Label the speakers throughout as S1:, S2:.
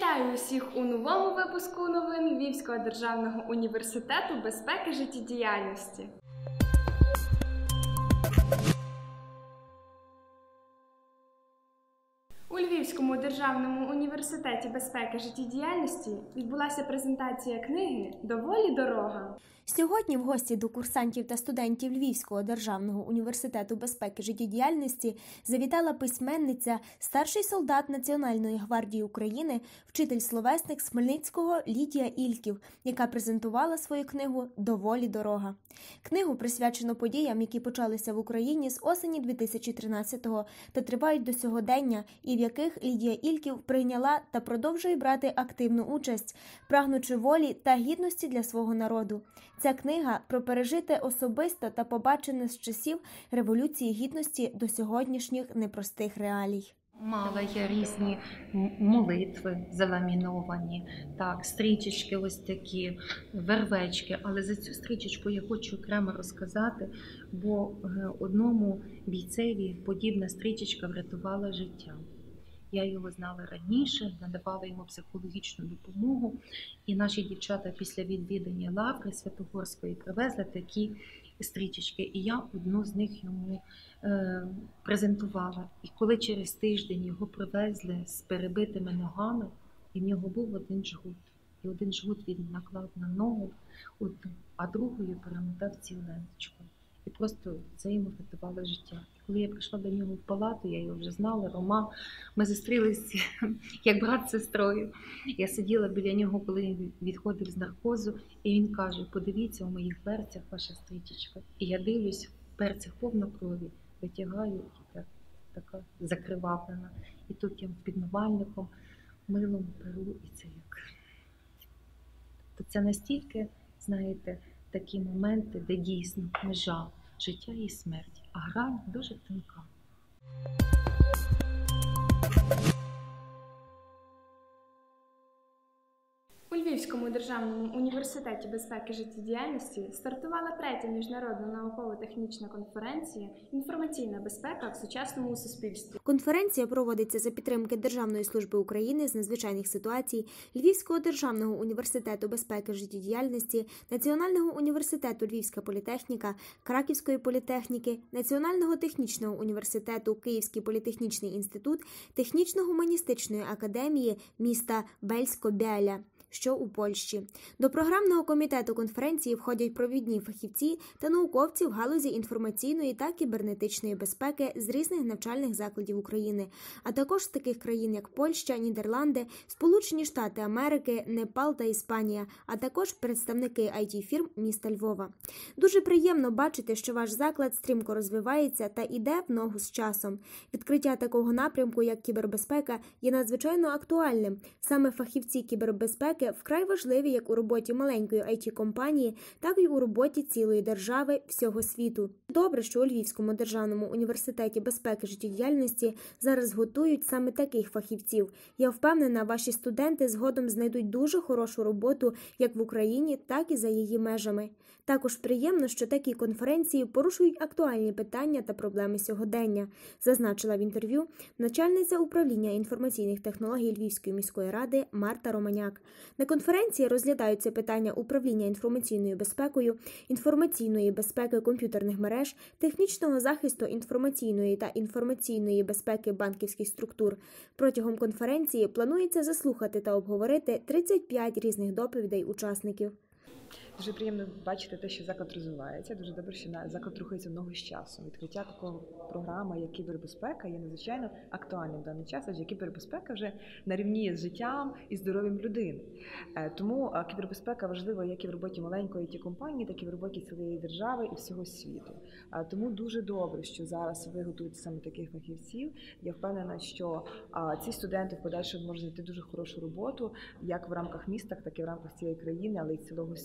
S1: Вітаю усіх у новому випуску новин Львівського державного університету безпеки життєдіяльності. У Львівському державному університеті безпеки життєдіяльності відбулася презентація книги «Доволі дорога».
S2: Сьогодні в гості до курсантів та студентів Львівського державного університету безпеки життєдіяльності завітала письменниця, старший солдат Національної гвардії України, вчитель-словесник з Хмельницького Лідія Ільків, яка презентувала свою книгу «Доволі дорога». Книгу присвячено подіям, які почалися в Україні з осені 2013-го та тривають до сьогодення, і в яких Лідія Ільків прийняла та продовжує брати активну участь, прагнучи волі та гідності для свого народу. Ця книга про пережите особисто та побачене з часів Революції Гідності до сьогоднішніх непростих реалій.
S3: Мала я різні молитви заламіновані, так, стрічечки ось такі, вервечки. Але за цю стрічечку я хочу окремо розказати, бо одному бійцеві подібна стрічечка врятувала життя. Я його знала раніше, надавала йому психологічну допомогу. І наші дівчата після відвідання лаври Святогорської привезли такі стрічечки. І я одну з них йому презентувала. І коли через тиждень його привезли з перебитими ногами, і в нього був один жгут. І один жгут він наклав на ногу одну, а другою перемотав цілу ленточку. І просто це йому врятувало життя. Коли я прийшла до нього в палату, я його вже знала, Рома, ми зустрілися як брат з сестрою. Я сиділа біля нього, коли він відходив з наркозу, і він каже: подивіться, у моїх перцях ваша стрічечка. І я дивлюсь, в перцях повно крові, витягаю, і така закривавлена. І тут я підмивальником, милом перу, і це як. То це настільки, знаєте, такі моменти, де дійсно межа життя і смерті, а грань дуже тонка.
S1: У Львівському державному університеті безпеки життєдіяльності стартувала третя міжнародна науково-технічна конференція «Інформаційна безпека в сучасному суспільстві».
S2: Конференція проводиться за підтримки Державної служби України з надзвичайних ситуацій, Львівського державного університету безпеки життєдіяльності, Національного університету Львівська політехніка, Краківської політехніки, Національного технічного університету Київський політехнічний інститут, Технічно-гуманістичної академії міста Бельсько-Біаля, що у Польщі. До програмного комітету конференції входять провідні фахівці та науковці в галузі інформаційної та кібернетичної безпеки з різних навчальних закладів України, а також з таких країн, як Польща, Нідерланди, Сполучені Штати Америки, Непал та Іспанія, а також представники IT-фірм міста Львова. Дуже приємно бачити, що ваш заклад стрімко розвивається та йде в ногу з часом. Відкриття такого напрямку, як кібербезпека, є надзвичайно актуальним. Саме фахівці кібербезпеки вкрай важливі як у роботі маленької IT-компанії, так і у роботі цілої держави, всього світу. Добре, що у Львівському державному університеті безпеки життєдіяльності зараз готують саме таких фахівців. Я впевнена, ваші студенти згодом знайдуть дуже хорошу роботу як в Україні, так і за її межами. Також приємно, що такі конференції порушують актуальні питання та проблеми сьогодення, зазначила в інтерв'ю начальниця управління інформаційних технологій Львівської міської ради Марта Романяк. На конференції розглядаються питання управління інформаційною безпекою, інформаційної безпеки комп'ютерних мереж, технічного захисту інформаційної та інформаційної безпеки банківських структур. Протягом конференції планується заслухати та обговорити 35 різних доповідей учасників.
S4: Дуже приємно бачити те, що заклад розвивається. Дуже добре, що заклад рухається в ногу з часом. Відкриття такого програми, як кібербезпека, є надзвичайно актуальним в даний час, адже кібербезпека вже на рівні з життям і здоров'ям людини. Тому кібербезпека важлива як і в роботі маленької IT-компанії, так і в роботі цілої держави і всього світу. Тому дуже добре, що зараз ви готуєте саме таких фахівців. Я впевнена, що ці студенти в подальшому можуть знайти дуже хорошу роботу як в рамках міста, так і в рамках цієї країни, але й цілого світу.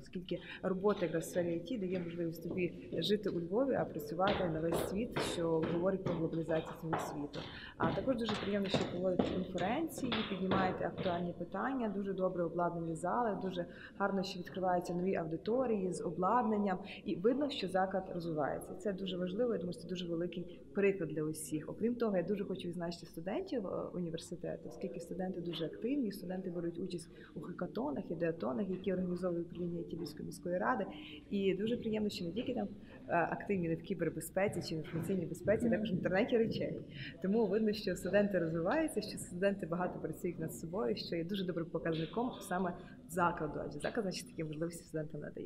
S4: оскільки робота якраз в сфері IT дає можливість тобі жити у Львові, а працювати на весь світ, що говорить про глобалізацію цього світу. А також дуже приємно, що проводите конференції, піднімаєте актуальні питання, дуже добре обладнані зали, дуже гарно, що відкриваються нові аудиторії з обладнанням, і видно, що заклад розвивається. Це дуже важливо, я думаю, це дуже великий приклад для усіх. Окрім того, я дуже хочу відзначити студентів університету, оскільки студенти дуже активні, студенти беруть участь у хакатонах, ідеатонах, які організовує управління Львівської міської ради. І дуже приємно, що не тільки там активні в кібербезпеці чи інформаційній безпеці, також в інтернеті речей. Тому видно, що студенти розвиваються, що студенти багато працюють над собою, що є дуже добрим показником саме закладу, адже заклад, значить, такі можливості студентам надає.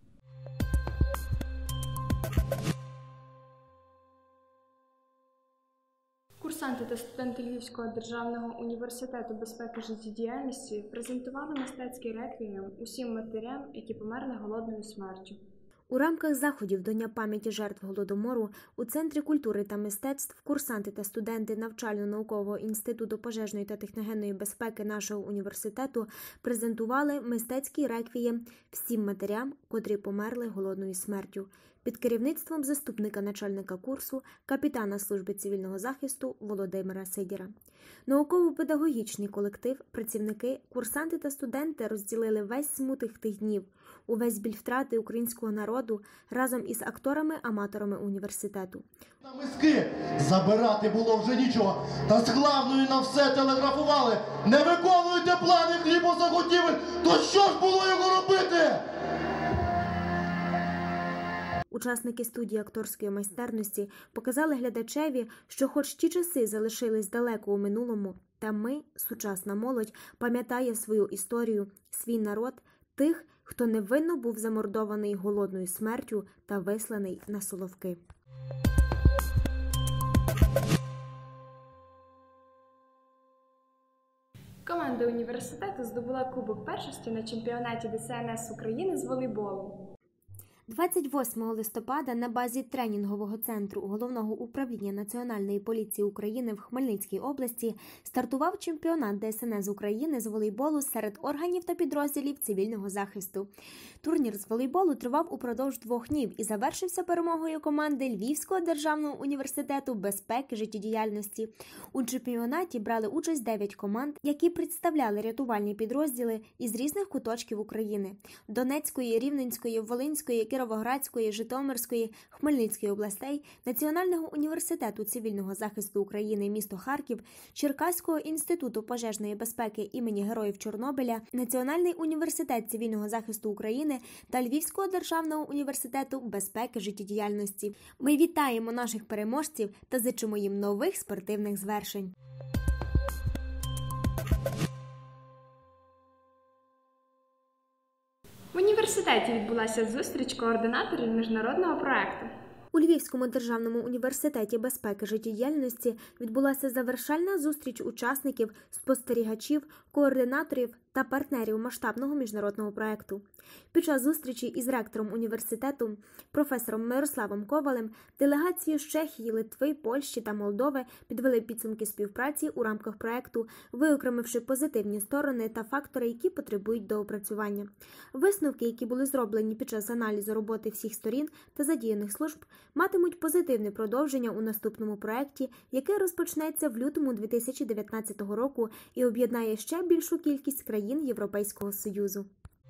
S1: Курсанти та студенти Львівського державного університету безпеки життєдіяльності презентували мистецький реквієм усім матерям, які померли голодною смертю.
S2: У рамках заходів до Дня пам'яті жертв Голодомору у Центрі культури та мистецтв курсанти та студенти Навчально-наукового інституту пожежної та техногенної безпеки нашого університету презентували мистецький реквієм всім матерям, котрі померли голодною смертю, під керівництвом заступника начальника курсу, капітана служби цивільного захисту Володимира Сидіра. Науково-педагогічний колектив, працівники, курсанти та студенти розділили весь смуток тих днів, увесь біль втрати українського народу разом із акторами-аматорами університету.
S5: На миски забирати було вже нічого, та з главною на все телеграфували. Не виконуєте плани хлібозаготівель, то що ж було його робити?
S2: Учасники студії акторської майстерності показали глядачеві, що хоч ті часи залишились далеко у минулому, та ми, сучасна молодь, пам'ятає свою історію, свій народ, тих, хто невинно був замордований голодною смертю та висланий на Соловки.
S1: Команда університету здобула Кубок першості на чемпіонаті ДСНС України з волейболу.
S2: 28 листопада на базі тренінгового центру Головного управління Національної поліції України в Хмельницькій області стартував чемпіонат ДСНС України з волейболу серед органів та підрозділів цивільного захисту. Турнір з волейболу тривав упродовж 2 днів і завершився перемогою команди Львівського державного університету безпеки життєдіяльності. У чемпіонаті брали участь 9 команд, які представляли рятувальні підрозділи із різних куточків України – Донецької, Рівненської, Волинської, Кіровоградської, Житомирської, Хмельницької областей, Національного університету цивільного захисту України місто Харків, Черкаського інституту пожежної безпеки імені Героїв Чорнобиля, Національний університет цивільного захисту України та Львівського державного університету безпеки життєдіяльності. Ми вітаємо наших переможців та зичимо їм нових спортивних звершень.
S1: В університеті відбулася зустріч координаторів міжнародного проекту.
S2: У Львівському державному університеті безпеки життєдіяльності відбулася завершальна зустріч учасників, спостерігачів, координаторів та партнерів масштабного міжнародного проекту. Під час зустрічі із ректором університету, професором Мирославом Ковалем, делегації з Чехії, Литви, Польщі та Молдови підвели підсумки співпраці у рамках проекту, виокремивши позитивні сторони та фактори, які потребують доопрацювання. Висновки, які були зроблені під час аналізу роботи всіх сторін та задіяних служб, матимуть позитивне продовження у наступному проекті, який розпочнеться в лютому 2019 року і об'єднає ще більшу кількість країн Європейського Союзу.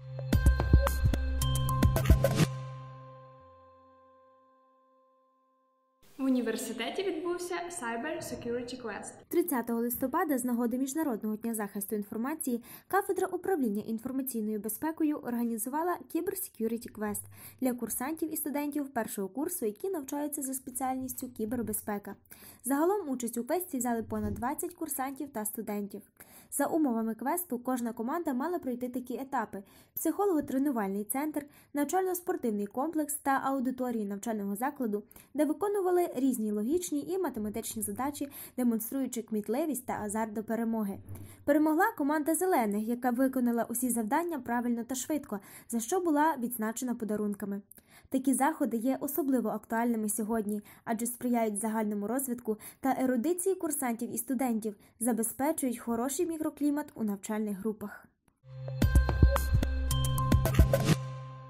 S1: В університеті відбувся Cyber Security Quest.
S2: 30 листопада з нагоди Міжнародного дня захисту інформації кафедра управління інформаційною безпекою організувала Cyber Security Quest для курсантів і студентів першого курсу, які навчаються за спеціальністю кібербезпека. Загалом участь у квесті взяли понад 20 курсантів та студентів. За умовами квесту кожна команда мала пройти такі етапи – психолого-тренувальний центр, навчально-спортивний комплекс та аудиторії навчального закладу, де виконували різні логічні і математичні задачі, демонструючи кмітливість та азарт до перемоги. Перемогла команда «Зелених», яка виконала усі завдання правильно та швидко, за що була відзначена подарунками. Такі заходи є особливо актуальними сьогодні, адже сприяють загальному розвитку та ерудиції курсантів і студентів, забезпечують хороший мікроклімат у навчальних групах.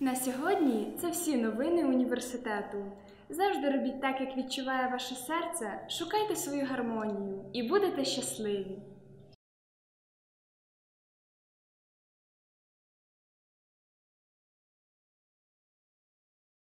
S1: На сьогодні це всі новини університету. Завжди робіть так, як відчуває ваше серце, шукайте свою гармонію і будете щасливі.